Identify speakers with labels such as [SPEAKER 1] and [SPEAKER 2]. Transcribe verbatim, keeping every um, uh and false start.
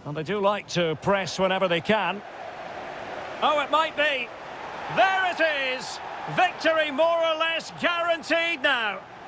[SPEAKER 1] And they do like to press whenever they can. Oh, it might be. There it is. Victory more or less guaranteed now.